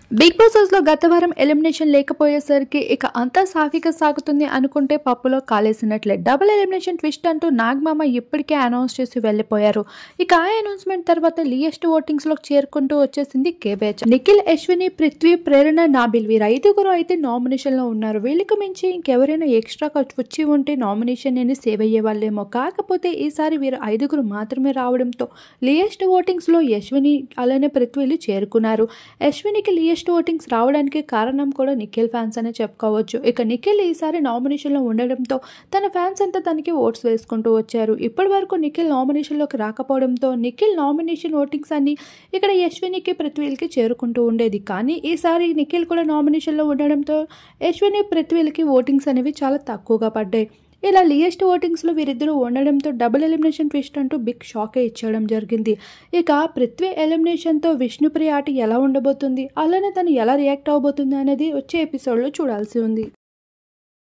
Big boss హౌస్‌లో గత వారం ఎలిమినేషన్ లేకపోయేసరికి ఇక అంతా సాఫీగా సాగుతుంది అనుకుంటే పప్పులో కాలేసినట్లే. డబుల్ ఎలిమినేషన్ ట్విస్ట్ అంటూ నాగమామ ఇప్పటికే అనౌన్స్ చేసి వెళ్ళిపోయారు. ఇక ఆ అనౌన్స్‌మెంట్ తర్వాత లియెస్ట్ ఓటింగ్స్‌లోకి చేరుకుంటూ వచ్చేసింది కేబేచ్. నిఖిల్, అశ్విని, పృథ్వీ, ప్రేరణ, నాబిల్ వీరు ఐదుగురు అయితే నామినేషన్‌లో ఉన్నారు. వీళ్ళకి మించి ఇంకెవరైనా ఎక్స్ట్రాగా వచ్చి ఉంటే నామినేషన్ అనేది సేవ్ అయ్యేవాళ్ళేమో. కాకపోతే ఈసారి వీరు ఐదుగురు మాత్రమే రావడంతో లియెస్ట్ ఓటింగ్స్‌లో అశ్విని అలానే పృథ్వీలు చేరుకున్నారు. అశ్వినికి లియెస్ట్ ఓటింగ్స్ రావడానికి కారణం కూడా నిఖిల్ ఫ్యాన్స్ అనే చెప్పుకోవచ్చు. ఇక నిఖిల్ ఈసారి నామినేషన్లో ఉండడంతో తన ఫ్యాన్స్ అంతా తనకి ఓట్స్ వేసుకుంటూ వచ్చారు. ఇప్పటి వరకు నిఖిల్ నామినేషన్లోకి రాకపోవడంతో నిఖిల్ నామినేషన్ ఓటింగ్స్ అన్ని ఇక్కడ అశ్వినికి, పృథ్వీలకి చేరుకుంటూ ఉండేది. కానీ ఈసారి నిఖిల్ కూడా నామినేషన్లో ఉండడంతో అశ్విని, పృథ్వీలకి ఓటింగ్స్ అనేవి చాలా తక్కువగా పడ్డాయి. ఇలా లియెస్ట్ ఓటింగ్స్లో వీరిద్దరూ ఉండడంతో డబుల్ ఎలిమినేషన్ ట్విస్ట్ అంటూ బిగ్ షాకే ఇచ్చడం జరిగింది. ఇక పృథ్వీ ఎలిమినేషన్తో విష్ణుప్రియ ఆట ఎలా ఉండబోతుంది, అలానే తను ఎలా రియాక్ట్ అవబోతుంది అనేది వచ్చే ఎపిసోడ్లో చూడాల్సి ఉంది.